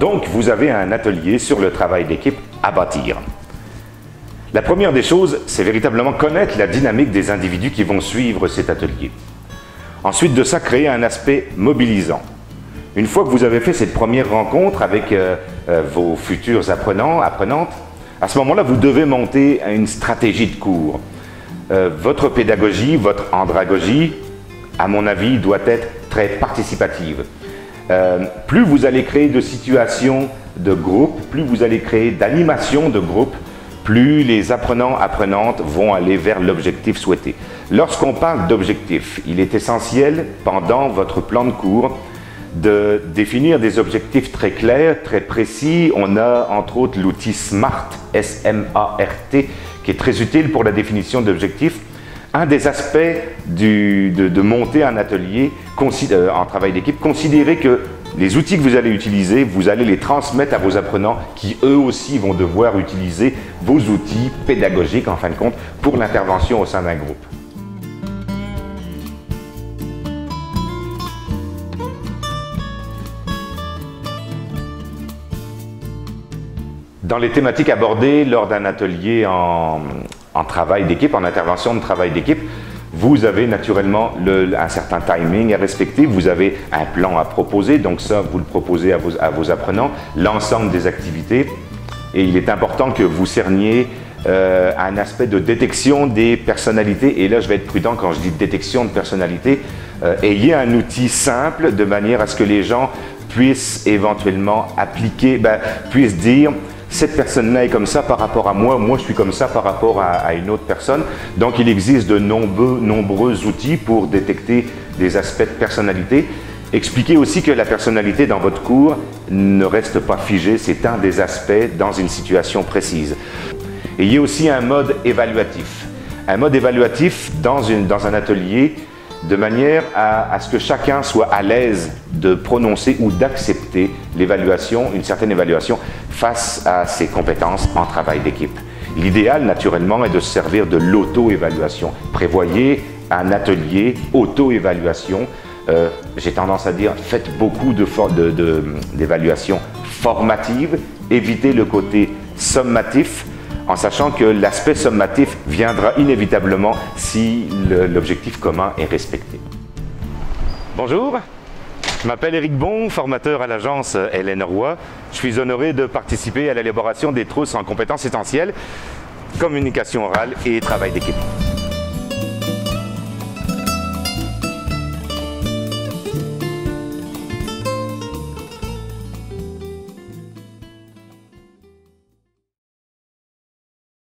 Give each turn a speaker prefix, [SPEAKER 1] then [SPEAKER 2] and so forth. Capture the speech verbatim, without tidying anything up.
[SPEAKER 1] Donc, vous avez un atelier sur le travail d'équipe à bâtir. La première des choses, c'est véritablement connaître la dynamique des individus qui vont suivre cet atelier. Ensuite de ça, créer un aspect mobilisant. Une fois que vous avez fait cette première rencontre avec euh, euh, vos futurs apprenants, apprenantes, à ce moment-là, vous devez monter une stratégie de cours. Euh, votre pédagogie, votre andragogie, à mon avis, doit être très participative. Euh, plus vous allez créer de situations de groupe, plus vous allez créer d'animations de groupe, plus les apprenants, apprenantes vont aller vers l'objectif souhaité. Lorsqu'on parle d'objectif, il est essentiel, pendant votre plan de cours, de définir des objectifs très clairs, très précis. On a entre autres l'outil SMART, S M A R T, qui est très utile pour la définition d'objectifs. Un des aspects du, de, de monter un atelier euh, en travail d'équipe, considérez que les outils que vous allez utiliser, vous allez les transmettre à vos apprenants qui eux aussi vont devoir utiliser vos outils pédagogiques en fin de compte pour l'intervention au sein d'un groupe. Dans les thématiques abordées lors d'un atelier en, en travail d'équipe, en intervention de travail d'équipe, vous avez naturellement le, un certain timing à respecter, vous avez un plan à proposer, donc ça vous le proposez à vos, à vos apprenants, l'ensemble des activités, et il est important que vous cerniez euh, un aspect de détection des personnalités, et là je vais être prudent quand je dis détection de personnalité, euh, ayez un outil simple de manière à ce que les gens puissent éventuellement appliquer, ben, puissent dire cette personne-là est comme ça par rapport à moi, moi je suis comme ça par rapport à, à une autre personne. Donc il existe de nombreux, nombreux outils pour détecter des aspects de personnalité. Expliquez aussi que la personnalité dans votre cours ne reste pas figée, c'est un des aspects dans une situation précise. Ayez aussi un mode évaluatif. Un mode évaluatif dans, une, dans un atelier de manière à, à ce que chacun soit à l'aise de prononcer ou d'accepter l'évaluation, une certaine évaluation face à ses compétences en travail d'équipe. L'idéal, naturellement, est de se servir de l'auto-évaluation. Prévoyez un atelier auto-évaluation. Euh, J'ai tendance à dire, faites beaucoup d'évaluations de, de, formatives, évitez le côté sommatif, en sachant que l'aspect sommatif viendra inévitablement si l'objectif commun est respecté. Bonjour, je m'appelle Éric Bon, formateur à l'agence Hélène Roy. Je suis honoré de participer à l'élaboration des trousses en compétences essentielles, communication orale et travail d'équipe.